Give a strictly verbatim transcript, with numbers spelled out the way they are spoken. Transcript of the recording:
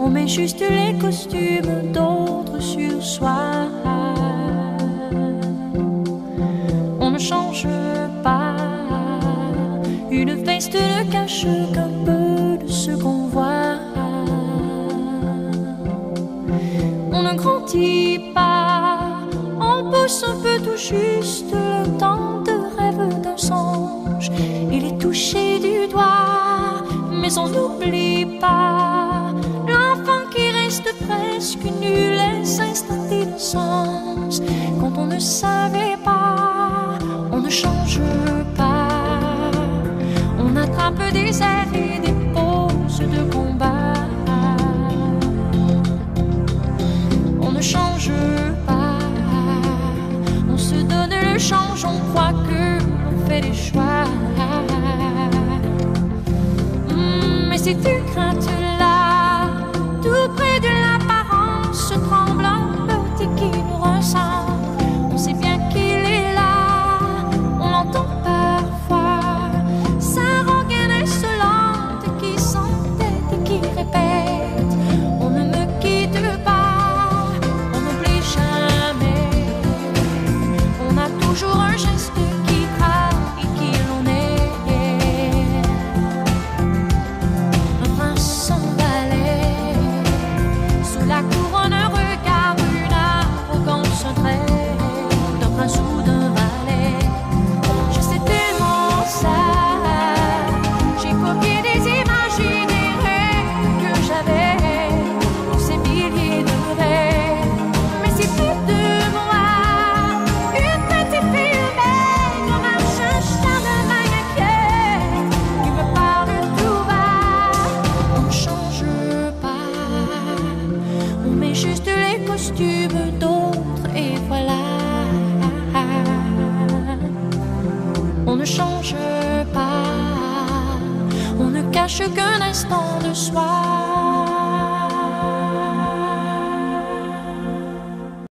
On met juste les costumes d'autres sur soi. On ne change pas. Une veste ne cache qu'un peu de ce qu'on voit. On ne grandit pas. On pousse un peu tout juste le temps de rêve d'un songe. Il est touché du doigt, mais on n'oublie pas l'enfant qui reste presque nu, les instants d'innocence. Quand on ne savait pas, on ne change pas. On attrape des airs et des poses de combat. On ne change pas. On se donne le change, on croit que l'on fait des choix. Mmh, mais c'est une crainte là, tout près de l'apparence tremblante qui nous ressemble. On sait bien qu'il est là, on l'entend parfois. Sa rengaine insolente qui s'entête et qui répète: on ne me quitte pas, on n'oublie jamais. On a toujours un geste qui trahit qui l'on est. Un prince sans valet, sous la couronne un regard, une arrogance, un trait d'un prince ou d'un valet. Je sais tellement ça, j'ai copié des images et des rêves que j'avais, tous ces milliers de rêves. Mais c'est plus de moi, une petite fille humaine, on marche un charlemagne inquiet qui me parle tout bas. On ne change pas, on met juste les costumes d'autres et voilà. On ne change pas, on ne cache qu'un instant de soi.